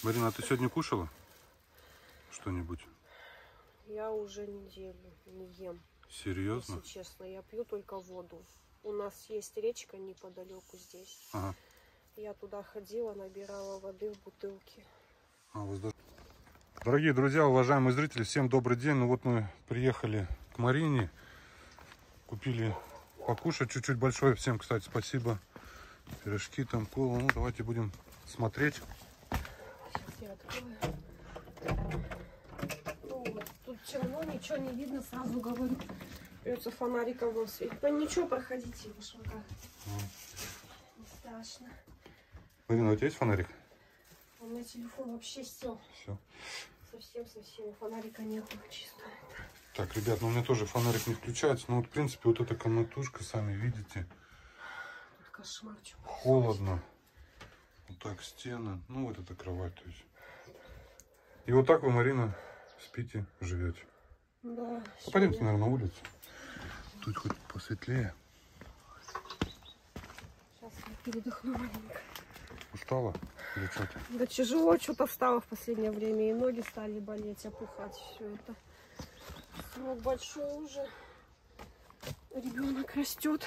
Марина, а ты сегодня кушала что-нибудь? Я уже неделю не ем. Серьезно? Если честно, я пью только воду. У нас есть речка неподалеку здесь. Ага. Я туда ходила, набирала воды в бутылке. Дорогие друзья, уважаемые зрители, всем добрый день. Ну вот мы приехали к Марине, купили покушать чуть-чуть большое. Всем, кстати, спасибо. Пирожки, там, колу. Ну, давайте будем смотреть. Сейчас я открою. Ну, вот, тут темно, ничего не видно, сразу говорю. Придется фонариком вам светить. Да ничего, проходите в шагах. Не страшно. Марина, у тебя есть фонарик? У меня телефон вообще сел. Все. Совсем фонарика нету, чисто. Так, ребят, ну у меня тоже фонарик не включается. Ну вот, в принципе, вот эта комнатушка, сами видите. Тут кошмар. Холодно. Вот так стены. Ну вот эта кровать, то есть. И вот так вы, Марина, спите, живете. Да. Ну, пойдемте, наверное, на улицу. Тут хоть посветлее. Сейчас я передохну маленько. Устала? Или что-то? Да тяжело что-то встало в последнее время. И ноги стали болеть, опухать. Все это. Срок большой уже. Ребенок растет.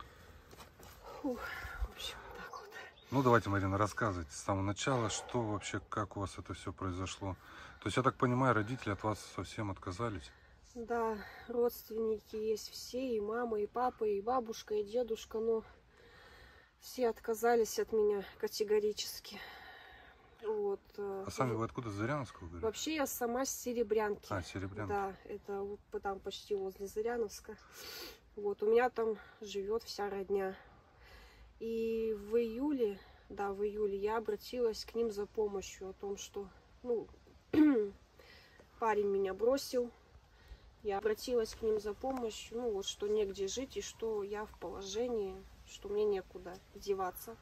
Фух. В общем, так вот. Ну, давайте, Марина, рассказывайте с самого начала, что вообще, как у вас это все произошло. То есть, я так понимаю, родители от вас совсем отказались? Да, родственники есть все, и мама, и папа, и бабушка, и дедушка, но все отказались от меня категорически. Вот. А сами вы откуда, с Зыряновского, говорите? Вообще я сама с Серебрянки. А, Серебрянки. Да, это вот там почти возле Зыряновска. Вот, у меня там живет вся родня. И в июле, да, в июле я обратилась к ним за помощью о том, что, ну, парень меня бросил. Я обратилась к ним за помощью, ну, вот, что негде жить и что я в положении, что мне некуда деваться.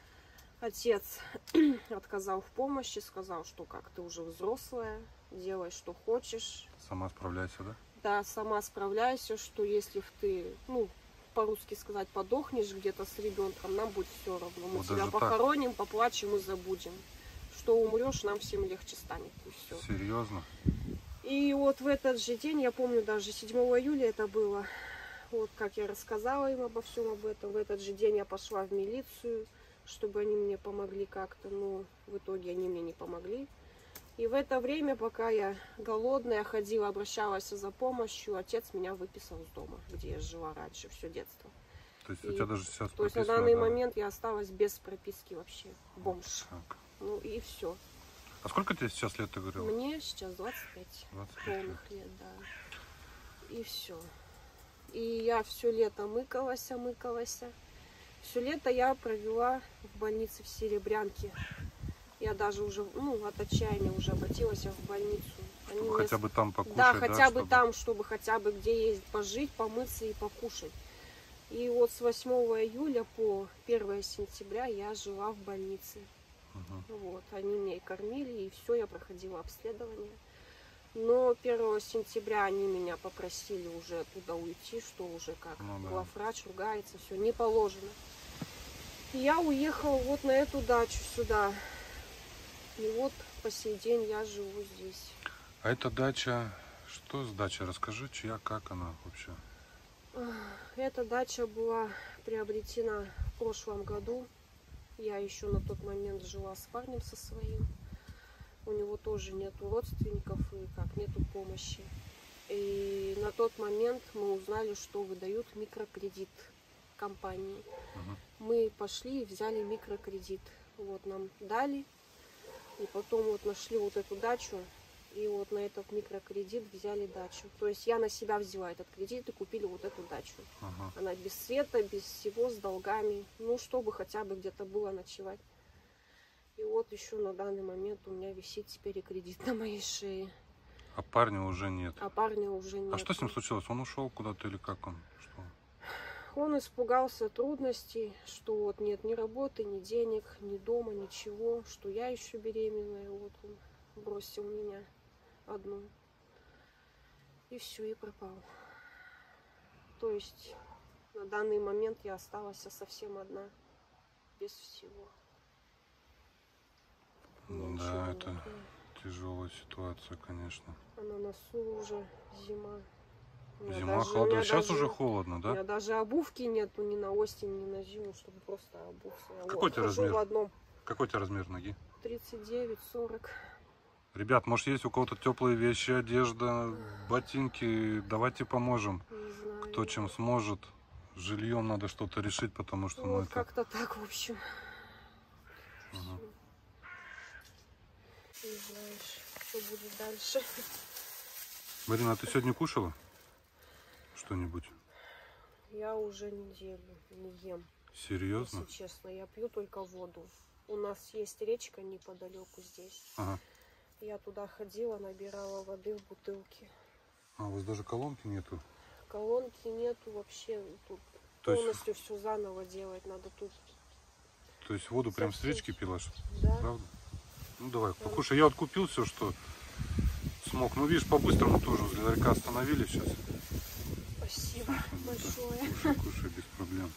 Отец отказал в помощи, сказал, что как ты уже взрослая, делай, что хочешь. Сама справляйся, да? Да, сама справляйся, что если ты, ну, по-русски сказать, подохнешь где-то с ребенком, нам будет все равно. Мы Вот тебя похороним, поплачем и забудем. Что умрешь, нам всем легче станет, и все. Серьезно? И вот в этот же день, я помню, даже 7 июля это было, вот как я рассказала им обо всем об этом, в этот же день я пошла в милицию, чтобы они мне помогли как-то, но в итоге они мне не помогли. И в это время, пока я голодная ходила, обращалась за помощью, отец меня выписал из дома, где я жила раньше, все детство. То есть у тебя даже сейчас То есть на данный момент я осталась без прописки вообще, бомж. Так. Ну и все. А сколько тебе сейчас лет, ты говорила? Мне сейчас 25 полных лет, да. И все. И я все лето мыкалась. Все лето я провела в больнице в Серебрянке. Я даже уже, ну, от отчаяния уже обратилась в больницу. Они чтобы хотя бы там покушать, да, хотя бы там, чтобы хотя бы где есть пожить, помыться и покушать. И вот с 8 июля по 1 сентября я жила в больнице. Вот, они меня и кормили, и все, я проходила обследование. Но 1 сентября они меня попросили уже оттуда уйти, что уже как главврач ругается, все не положено. И я уехала вот на эту дачу сюда. И вот по сей день я живу здесь. А эта дача, что с дачей? Расскажи, чья, как она вообще? Эта дача была приобретена в прошлом году. Я еще на тот момент жила с парнем со своим. У него тоже нету родственников и как нету помощи. И на тот момент мы узнали, что выдают микрокредит компании. Мы пошли и взяли микрокредит. Вот нам дали. И потом вот нашли вот эту дачу. И вот на этот микрокредит взяли дачу. То есть я на себя взяла этот кредит и купили вот эту дачу. Она без света, без всего, с долгами. Ну, чтобы хотя бы где-то было ночевать. И вот еще на данный момент у меня висит теперь и кредит на моей шее. А парня уже нет? А парня уже нет. А что с ним случилось? Он ушел куда-то или как он? Что? Он испугался трудностей, что вот нет ни работы, ни денег, ни дома, ничего. Что я еще беременная. Вот он бросил меня одну. И все, и пропал. То есть на данный момент я осталась совсем одна. Без всего. Да, это тяжелая ситуация, конечно. А на носу уже зима. Зима, холодно. Сейчас уже холодно, да? У меня даже обувки нету ни на осень, ни на зиму, чтобы просто обуться. Я Какой у тебя размер? в одном. Какой у тебя размер ноги? 39-40. Ребят, может есть у кого-то теплые вещи, одежда, ботинки, давайте поможем. Не знаю. Кто чем сможет. С жильем надо что-то решить, потому что Вот это... как-то так, в общем. Ага. Не знаешь, что будет дальше. Марина, а ты сегодня кушала что-нибудь? Я уже неделю не ем. Серьезно? Если честно, я пью только воду. У нас есть речка неподалеку здесь. Ага. Я туда ходила, набирала воды в бутылки. А у вас даже колонки нету? Колонки нету вообще. Тут То есть- полностью все заново делать. Надо тут. То есть воду прям с речки пила, Да. правда? Ну давай, покушай. Я вот купил все, что смог. Ну видишь, по-быстрому тоже возле ларька остановили сейчас. Спасибо большое. Кушай, кушай, без проблем.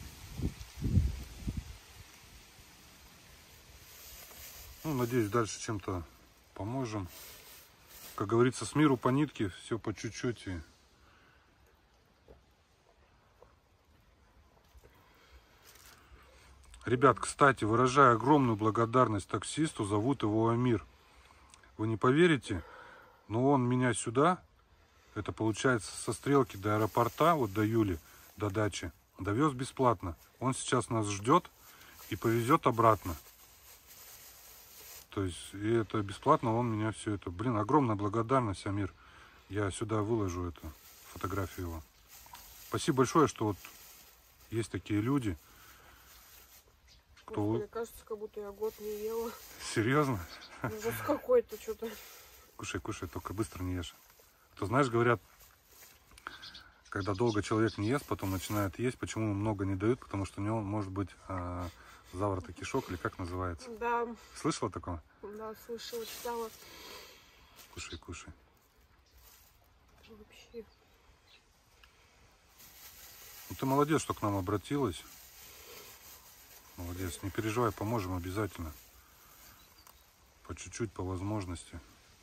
Ну, надеюсь, дальше чем-то поможем. Как говорится, с миру по нитке, все по чуть-чуть. И... Ребят, кстати, выражаю огромную благодарность таксисту, зовут его Амир. Вы не поверите, но он меня сюда, это получается со Стрелки до аэропорта, вот до Юли, до дачи, довез бесплатно. Он сейчас нас ждет и повезет обратно. То есть, и это бесплатно, он меня все это... Блин, огромная благодарность, Амир. Я сюда выложу эту фотографию его. Спасибо большое, что вот есть такие люди. Кто... Мне кажется, как будто я год не ела. Серьезно? Ужас какой-то что-то. Кушай, кушай, только быстро не ешь. То знаешь, говорят, когда долго человек не ест, потом начинает есть, почему много не дают, потому что у него может быть заворотокишок, или как называется. Да. Слышала такое? Да, слышала, читала. Кушай, кушай. Вообще. Ну ты молодец, что к нам обратилась. Молодец, не переживай, поможем обязательно. По чуть-чуть, по возможности.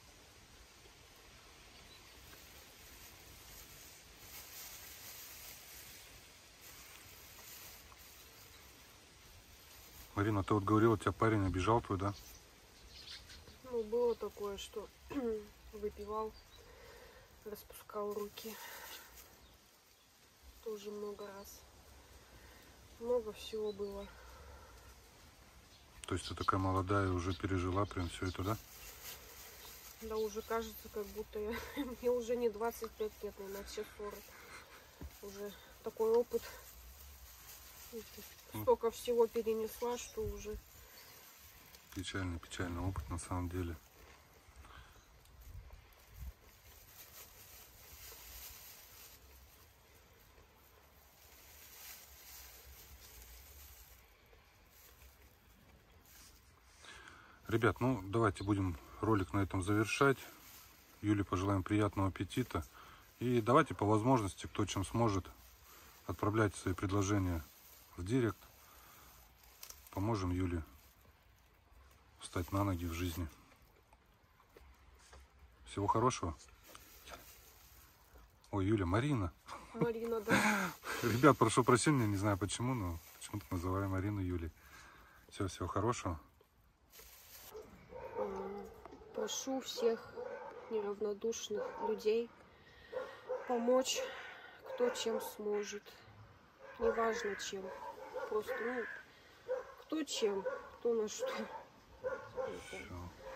Марина, ты вот говорила, тебя парень обижал твой, да? Ну, было такое, что выпивал, распускал руки. Тоже много раз. Много всего было. То есть ты такая молодая, уже пережила прям все это, да? Да уже кажется, как будто мне уже не 25 лет, наверное, все 40. Уже такой опыт. Столько всего перенесла, что уже... Печальный, печальный опыт на самом деле. Ребят, ну давайте будем ролик на этом завершать. Юле пожелаем приятного аппетита. И давайте по возможности, кто чем сможет, отправлять свои предложения в директ. Поможем Юле встать на ноги в жизни. Всего хорошего. Ой, Юля, Марина. Марина, да. Ребят, прошу прощения, не знаю почему, но почему-то называю Марину Юлей. Все, всего хорошего. Прошу всех неравнодушных людей помочь, кто чем сможет. Неважно чем. Просто, кто чем, кто на что. Всё.